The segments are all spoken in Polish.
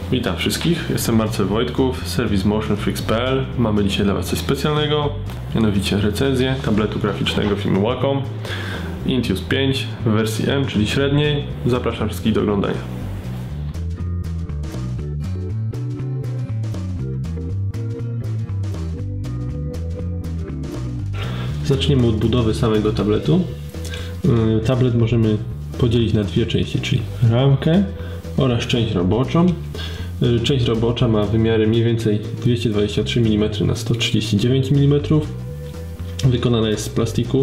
Witam wszystkich, jestem Marcel Wojtków, serwis MotionFreaks.pl. Mamy dzisiaj dla Was coś specjalnego, mianowicie recenzję tabletu graficznego firmy Wacom Intuos 5 w wersji M, czyli średniej. Zapraszam wszystkich do oglądania. Zaczniemy od budowy samego tabletu. Tablet możemy podzielić na dwie części, czyli ramkę oraz część roboczą. Część robocza ma wymiary mniej więcej 223 mm na 139 mm. Wykonana jest z plastiku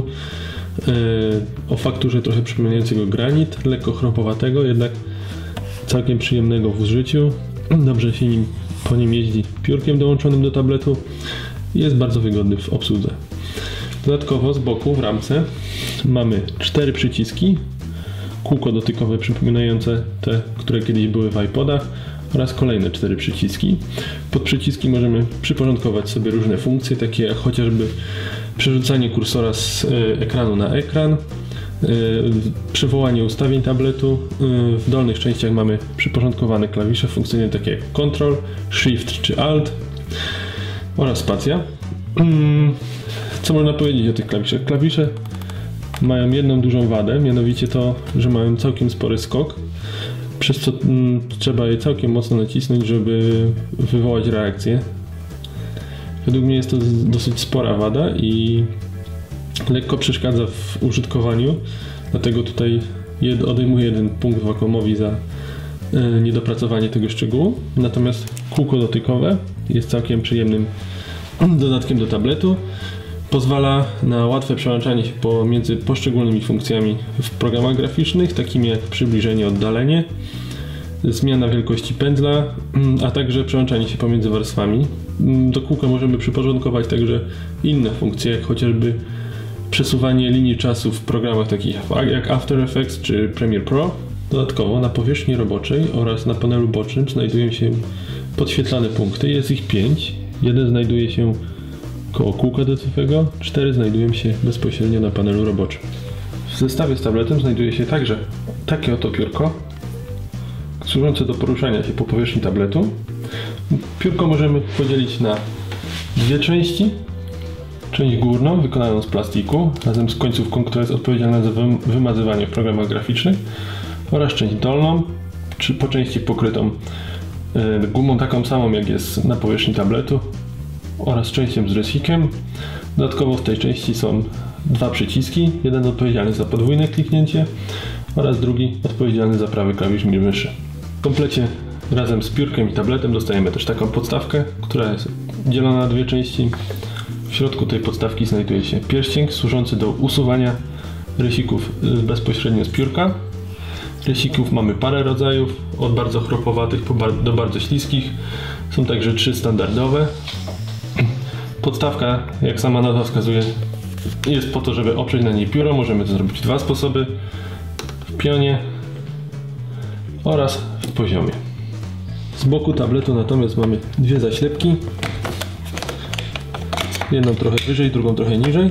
o fakturze trochę przypominającego granit, lekko chropowatego, jednak całkiem przyjemnego w użyciu. Dobrze się po nim jeździ piórkiem dołączonym do tabletu i jest bardzo wygodny w obsłudze. Dodatkowo z boku w ramce mamy 4 przyciski, kółko dotykowe przypominające te, które kiedyś były w iPodach, oraz kolejne 4 przyciski. Pod przyciski możemy przyporządkować sobie różne funkcje, takie jak chociażby przerzucanie kursora z ekranu na ekran, przywołanie ustawień tabletu. W dolnych częściach mamy przyporządkowane klawisze funkcyjne takie jak Ctrl, Shift czy Alt oraz spacja. Co można powiedzieć o tych klawiszach? Klawisze mają jedną dużą wadę, mianowicie to, że mają całkiem spory skok, przez co trzeba je całkiem mocno nacisnąć, żeby wywołać reakcję. Według mnie jest to dosyć spora wada i lekko przeszkadza w użytkowaniu, dlatego tutaj odejmuję jeden punkt Wacomowi za niedopracowanie tego szczegółu. Natomiast kółko dotykowe jest całkiem przyjemnym dodatkiem do tabletu. Pozwala na łatwe przełączanie się pomiędzy poszczególnymi funkcjami w programach graficznych, takimi jak przybliżenie, oddalenie, zmiana wielkości pędzla, a także przełączanie się pomiędzy warstwami. Do kółka możemy przyporządkować także inne funkcje, jak chociażby przesuwanie linii czasu w programach takich jak After Effects czy Premiere Pro. Dodatkowo na powierzchni roboczej oraz na panelu bocznym znajdują się podświetlane punkty. Jest ich 5. Jeden znajduje się koło kółka dotychowego, 4 znajdują się bezpośrednio na panelu roboczym. W zestawie z tabletem znajduje się także takie oto piórko, służące do poruszania się po powierzchni tabletu. Piórko możemy podzielić na dwie części. Część górną, wykonaną z plastiku, razem z końcówką, która jest odpowiedzialna za wymazywanie w programach graficznych, oraz część dolną, czy po części pokrytą gumą taką samą, jak jest na powierzchni tabletu, oraz częścią z resikiem. Dodatkowo w tej części są dwa przyciski, jeden odpowiedzialny za podwójne kliknięcie oraz drugi odpowiedzialny za prawy klawisz myszy. W komplecie razem z piórkiem i tabletem dostajemy też taką podstawkę, która jest dzielona na dwie części. W środku tej podstawki znajduje się pierścień służący do usuwania resików bezpośrednio z piórka. Resików mamy parę rodzajów, od bardzo chropowatych do bardzo śliskich. Są także 3 standardowe. Podstawka, jak sama nazwa wskazuje, jest po to, żeby oprzeć na niej pióro. Możemy to zrobić w 2 sposoby: w pionie oraz w poziomie. Z boku tabletu natomiast mamy dwie zaślepki. Jedną trochę wyżej, drugą trochę niżej.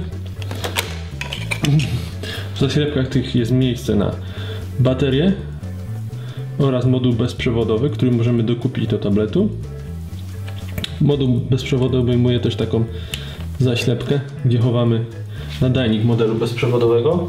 W zaślepkach tych jest miejsce na baterię oraz moduł bezprzewodowy, który możemy dokupić do tabletu. Moduł bezprzewodowy obejmuje też taką zaślepkę, gdzie chowamy nadajnik modelu bezprzewodowego.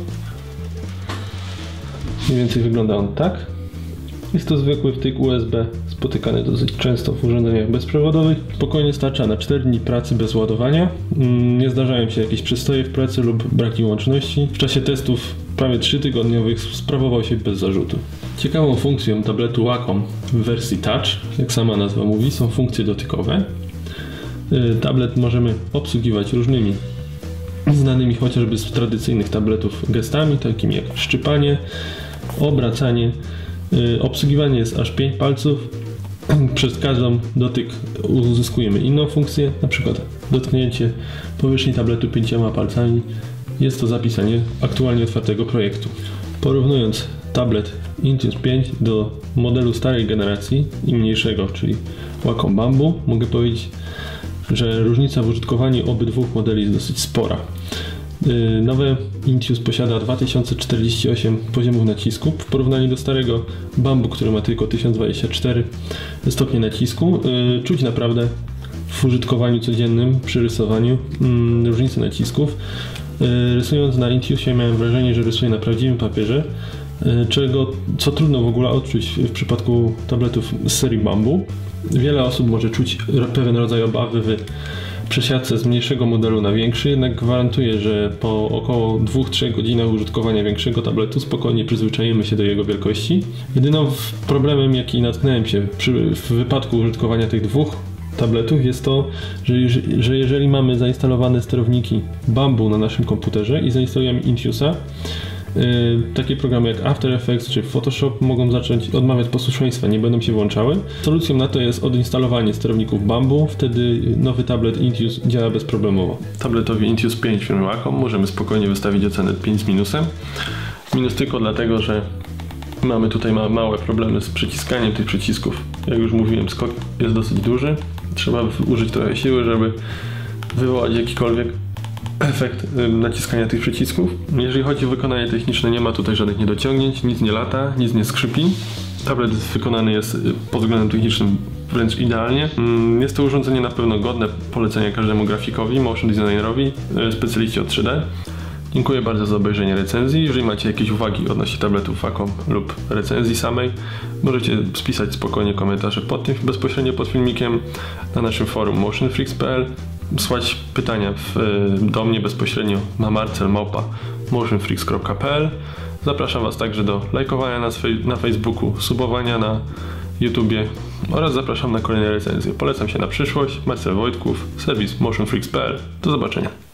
Mniej więcej wygląda on tak. Jest to zwykły wtyk USB, spotykany dosyć często w urządzeniach bezprzewodowych. Spokojnie starcza na 4 dni pracy bez ładowania. Nie zdarzają się jakieś przystoje w pracy lub braki łączności. W czasie testów prawie 3-tygodniowych sprawował się bez zarzutu. Ciekawą funkcją tabletu Wacom w wersji Touch, jak sama nazwa mówi, są funkcje dotykowe. Tablet możemy obsługiwać różnymi znanymi chociażby z tradycyjnych tabletów gestami, takimi jak szczypanie, obracanie. Obsługiwanie jest aż 5 palców. Przez każdą dotyk uzyskujemy inną funkcję, na przykład dotknięcie powierzchni tabletu 5 palcami. Jest to zapisanie aktualnie otwartego projektu. Porównując tablet Intuos 5 do modelu starej generacji i mniejszego, czyli Wacom Bamboo, mogę powiedzieć, że różnica w użytkowaniu obydwu modeli jest dosyć spora. Nowe Intuos posiada 2048 poziomów nacisku w porównaniu do starego Bambu, który ma tylko 1024 stopnie nacisku. Czuć naprawdę w użytkowaniu codziennym, przy rysowaniu różnicę nacisków. Rysując na Intuosie miałem wrażenie, że rysuję na prawdziwym papierze, co trudno w ogóle odczuć w przypadku tabletów z serii Bambu. Wiele osób może czuć pewien rodzaj obawy w przesiadce z mniejszego modelu na większy, jednak gwarantuję, że po około 2-3 godzinach użytkowania większego tabletu spokojnie przyzwyczajimy się do jego wielkości. Jedynym problemem, jaki natknąłem się w wypadku użytkowania tych dwóch tabletów, jest to, że jeżeli mamy zainstalowane sterowniki Bambu na naszym komputerze i zainstalujemy Intuosa, takie programy jak After Effects czy Photoshop mogą zacząć odmawiać posłuszeństwa, nie będą się włączały. Solucją na to jest odinstalowanie sterowników Bambu, wtedy nowy tablet Intuos działa bezproblemowo. Tabletowi Intuos 5 firmy Wacom możemy spokojnie wystawić ocenę 5 z minusem. Minus tylko dlatego, że mamy tutaj małe problemy z przyciskaniem tych przycisków. Jak już mówiłem, skok jest dosyć duży. Trzeba użyć trochę siły, żeby wywołać jakikolwiek efekt naciskania tych przycisków. Jeżeli chodzi o wykonanie techniczne, nie ma tutaj żadnych niedociągnięć, nic nie lata, nic nie skrzypi. Tablet wykonany jest pod względem technicznym wręcz idealnie. Jest to urządzenie na pewno godne polecenia każdemu grafikowi, motion designerowi, specjaliście od 3D. Dziękuję bardzo za obejrzenie recenzji. Jeżeli macie jakieś uwagi odnośnie tabletów Wacom lub recenzji samej, możecie spisać spokojnie komentarze bezpośrednio pod filmikiem na naszym forum motionfreaks.pl, słać pytania do mnie bezpośrednio na marcel@motionfreaks.pl. Zapraszam Was także do lajkowania na Facebooku, subowania na YouTubie oraz zapraszam na kolejne recenzje. Polecam się na przyszłość. Marcel Wojtków, serwis motionfreaks.pl. Do zobaczenia.